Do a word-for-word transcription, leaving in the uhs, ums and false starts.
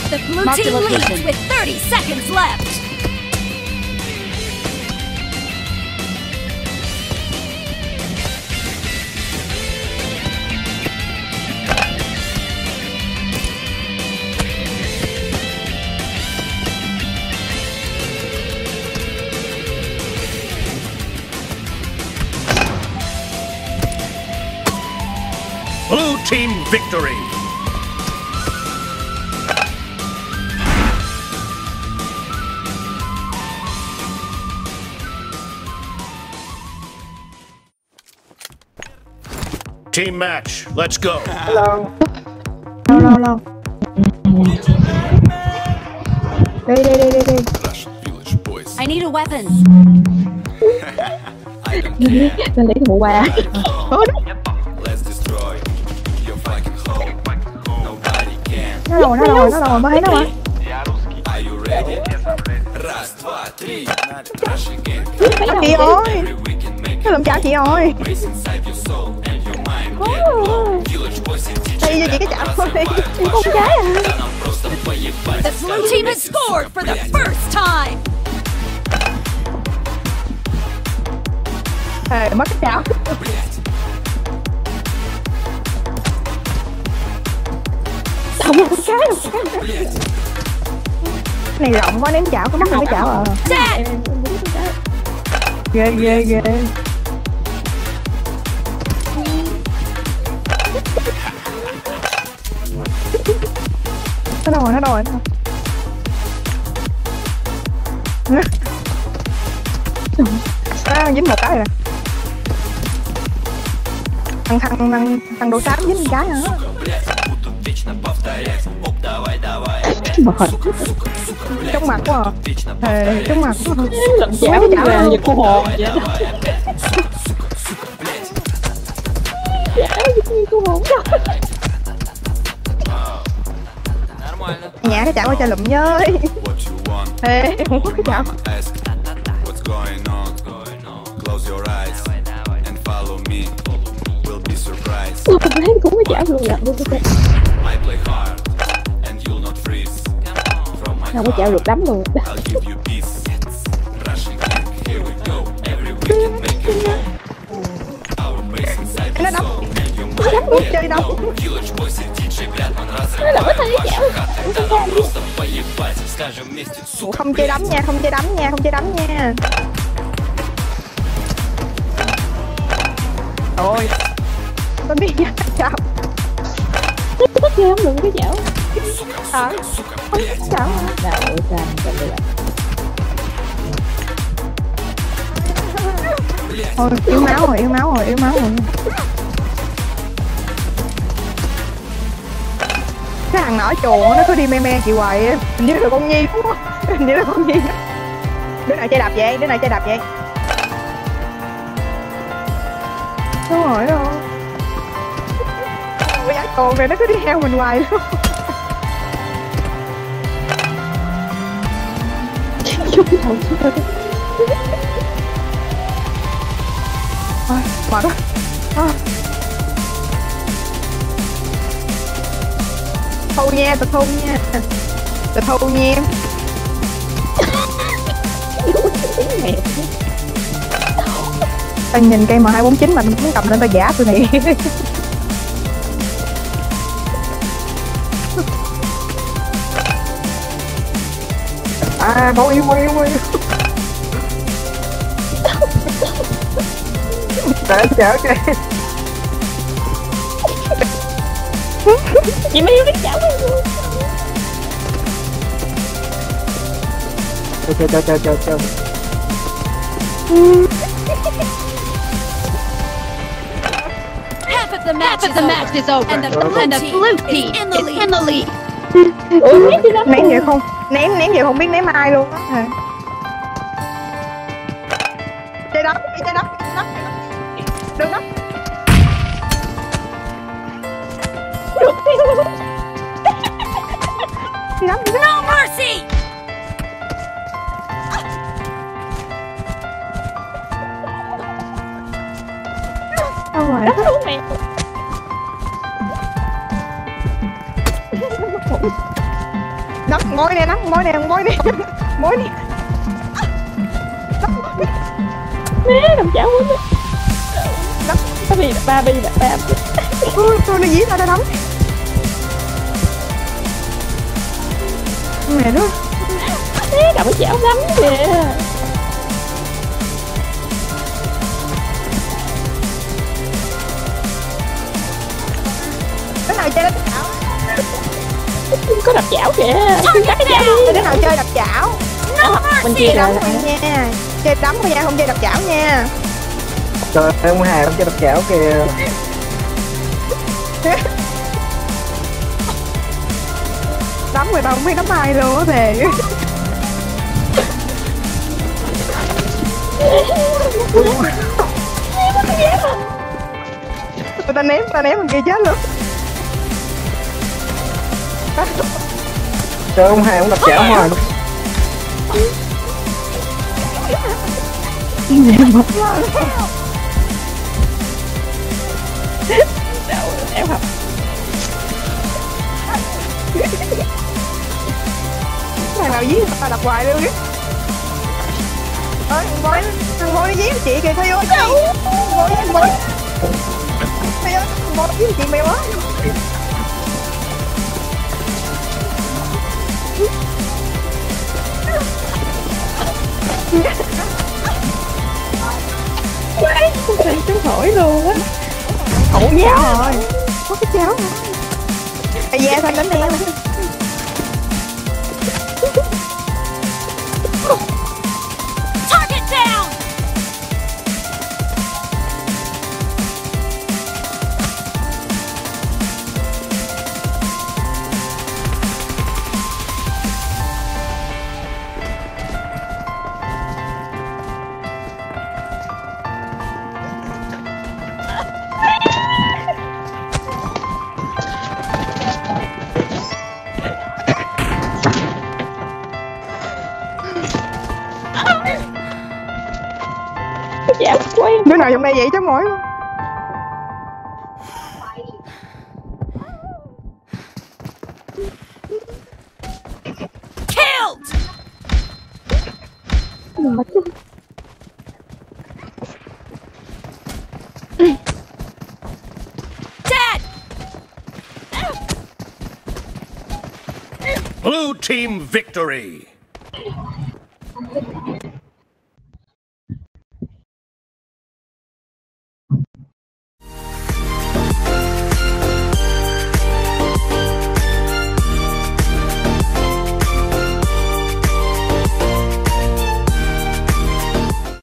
The blue team leads with thirty seconds left. Blue team victory! Team match, let's go! Hello. Hello, hello. Đây, đây, đây, đây, đây. I need a weapon. Lên lấy bộ quà. Nó rồi, nó rồi, nó rồi, mới thấy nó hả? Nó kìa ơi. Nó làm chảo chị ơi. Đây cho chị cái chảo thôi. Chị không trái à. The blue team has scored for the first time. Ê, mất cái chảo. Không một cái đâu. Này rộng quá, ném chảo có mất một cái chảo à. Ghê ghê ghê. Nó đâu rồi, nó đâu rồi. À, dính một cái rồi. Thằng thằng thằng thằng đồ xám dính một cái hả? Trong mặt quá à. Thề, trong mặt quá à. Lộn chảo về về cô hồn vậy đó. Cô hồn rồi. Nhả cái chảo qua cho lụm nhơi. Ê, không có cái chảo. Ủa, tôi thấy cũng có chảo luôn gặp luôn tôi. Không có chảo được lắm luôn. Nó đấm. Nó đấm luôn chơi đâu. Nó là có thấy chảo. Không chơi đấm nha, không chơi đấm nha, không chơi đấm nha. Ôi. Tôi biết nha, chảo. Tất nhiên không được cái chảo. Hả? Không có chảo hả? Nào, ôi trời, trời ơi. Thôi, yếu máu rồi, yếu máu rồi, yếu máu rồi. Cái thằng nhỏ chuồng nó cứ đi me me chị hoài á. Hình như là con Nhi đúng không? Hình như là con Nhi. Đứa nào chơi đạp vậy? Đứa nào chơi đạp vậy? Đúng rồi đâu. Ôi giá chuồng này nó cứ đi theo mình hoài luôn. Ôi, mệt quá. À. Thu nha, tao thu nha. Tao thu nha. Tao nhìn cây M hai bốn chín mà tao muốn cầm lên tao giả tụi này. À, bao yêu, bao yêu, bao yêu. Để chở kìa. Chị mới yêu cái chảo luôn. Chờ chờ chờ chờ chờ. Half of the match, Half of the match is over, and the blue, and the blue team is in the lead. In the lead. Ném vậy không? Ném ném vậy không biết ném ai luôn á. Chơi đấm, chơi đấm, chơi đấm, đừng đấm. Chơi đấm, No mercy. đâu rồi? Đất luôn mẹ. Nắm mối nè, nắm mối nè, mối nè, mối nè. Má làm chảo quá. Nắm. Ba bi, ba bi, ba bi. Tôi tôi nó dí tao ra nắm. Mẹ nó. Má cầm cái chảo nắm kìa. Đứa nào chơi đập chảo? Có đập chảo kìa. Cắt cái chảo đi. Đứa nào chơi đập chảo? Mình chia Chơi rồi. đấm thôi nha. Chơi đấm thôi nha, không chơi đập chảo nha. Trời ơi, ông Hà không chơi đập chảo kìa. Đấm người ta không biết đấm ai luôn á thề. Người ta ném, ta ném thằng kia chết luôn. Trời ơi, ông Hà không đập chảo hoài luôn. Em học. Thằng nào dí ta đập hoài luôn. Ơi, thằng bối, thằng bối nó dí chị kìa, thấy không? Thằng bối, thằng bối. Thấy không? Thằng bối dí chị mày quá. Quái, con này trúng hỏi luôn á. Ủa giáo rồi. Có cái cháu. Ê da sao đánh đen. Target down! Chảo quá em. Đứa nào trong đây vậy chứ mỏi luôn. Killed! Đừng bắt chứ. Dead! Blue team victory!